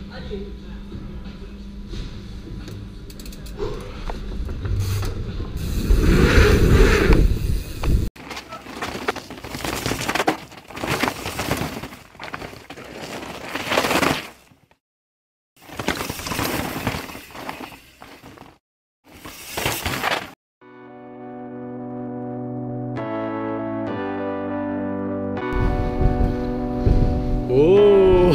Oh.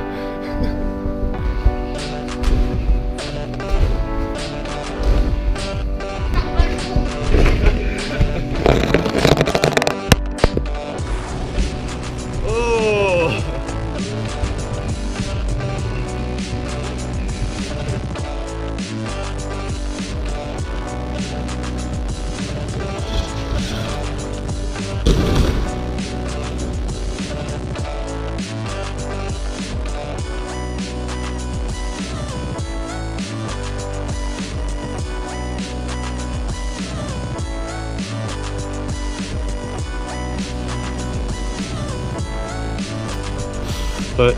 Ouais.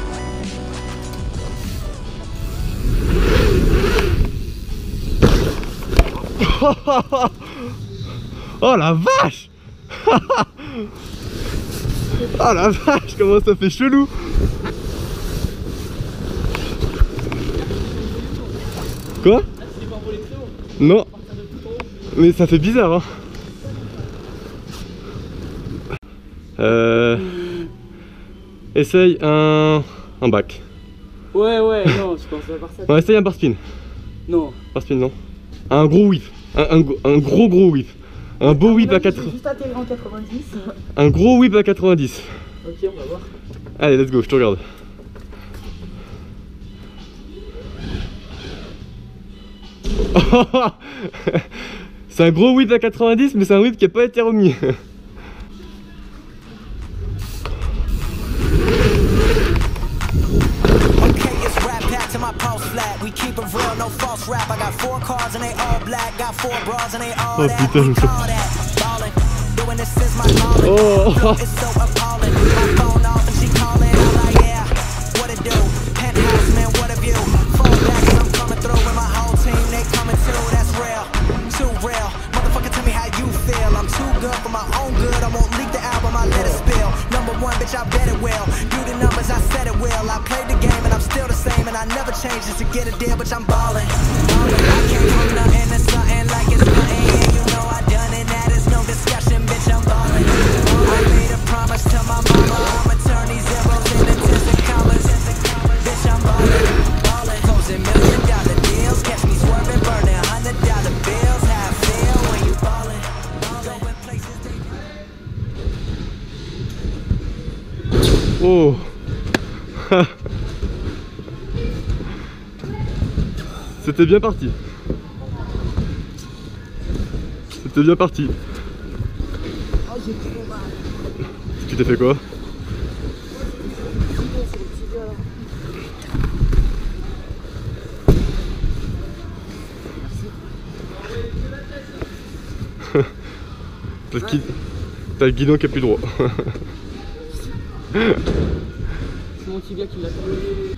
Oh la vache. Oh la vache, comment ça fait chelou. Quoi? Non. Mais ça fait bizarre hein. Essaye un back. Ouais, non, je pense à part ça. Ouais, essaye un bar spin. Non. Bar spin, non. Un gros whip. Un gros whip. Un beau whip à 80. Juste atterri en 90. Un gros whip à 90. Ok, on va voir. Allez, let's go, je te regarde. C'est un gros whip à 90, mais c'est un whip qui n'a pas été remis. My pulse flat, we keep it real, no false rap. I got 4 cars and they all black, got 4 bras and they all that. We call that ballin'. Doing this is my calling. Oh, it's so appalling. My phone off and she calling. I'm like, yeah, what it do? Penthouse, man, what a view. Fall back and I'm coming through with my whole team. They coming too, that's real, too real. Motherfucker, tell me how you feel. I'm too good for my own good. I won't leak the album, I let it spill. Number 1, bitch, I bet it will. Do the numbers, I said it will. I played the game and I'm still the same. And I never changed just to get a deal, but I'm ballin'. I came from nothing to something like it's nothing. Yeah, you know I done it, that is no discussion, bitch, I'm ballin'. I made a promise to my mama, I'ma turn these zeros into tens and commas. Bitch, I'm ballin'. Closing $1 million deals, catch me swerving, burning $100 bills. How I feel when you ballin'. Going places they Oh. C'était bien parti. C'était bien parti. Oh, j'ai trop mal. Tu t'es fait quoi? T'as le guidon qui est plus droit. C'est mon tibia qui l'a fait.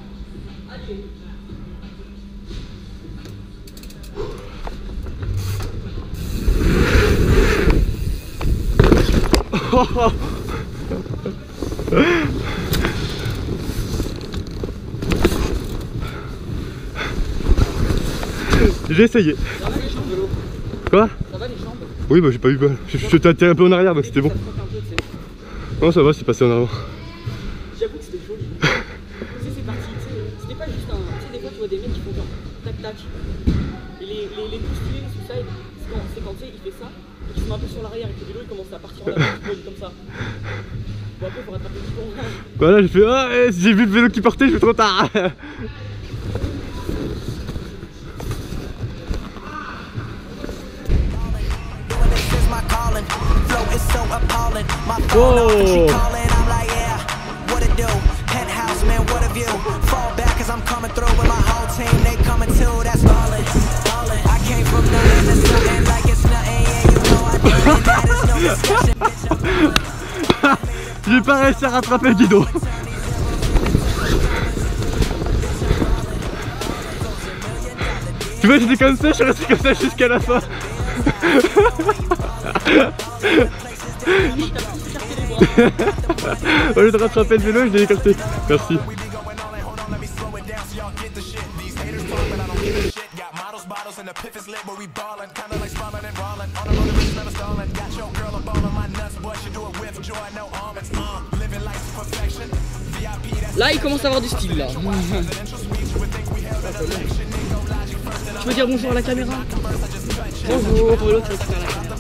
J'ai essayé. Ça va les jambes de l'eau? Quoi? Ça va les jambes? Oui, bah j'ai pas eu peur. Je t'ai attiré un peu en arrière donc c'était bon. Non, ça va, c'est passé en avant. J'avoue que c'était joli. Tu sais, c'est parti. C'était pas juste un. Tu sais, des fois tu vois des mecs qui font genre tac tac. Et les postulés, les suicides, c'est quand tu sais, il fait ça, et qu'il se met un peu sur l'arrière et que le vélo il commence à partir en avant, comme ça. Bon, après, il faut rattraper le bidon. Voilà, j'ai fait ah, j'ai vu le vélo qui partait, je suis trop tard. Oh. Penthouse, man, what a view. Fall back cause I'm coming through with my whole team. They coming too, that's ballin'. I came from nothing to something like it's nothing. Yeah, you know I done it, that is no discussion, bitch. J'ai pas réussi à rattraper le guidon. Tu vois, j'étais comme ça, je suis resté comme ça jusqu'à la fin. Au lieu de rattraper le vélo, je l'ai écarté. Merci. Là, il commence à avoir du style là. Tu veux dire bonjour à la caméra? Bonjour, Polo, tu veux faire la caméra?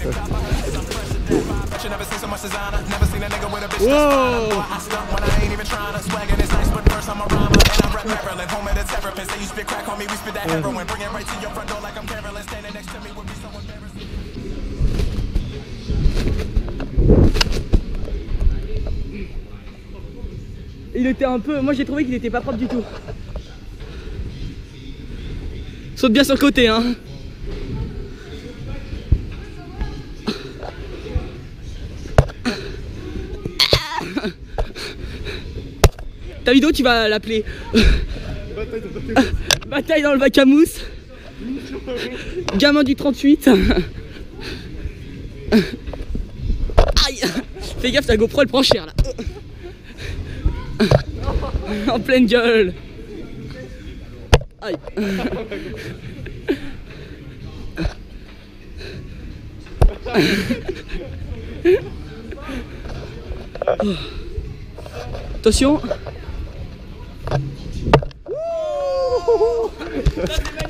Wow. Il était un peu... Moi j'ai trouvé qu'il était pas propre du tout. Saute bien sur le côté hein. Ta vidéo tu vas l'appeler Bataille dans le bac à mousse. Gamin du 38. Aïe. Fais gaffe, ta GoPro elle prend cher là. En pleine gueule. Aïe. Attention.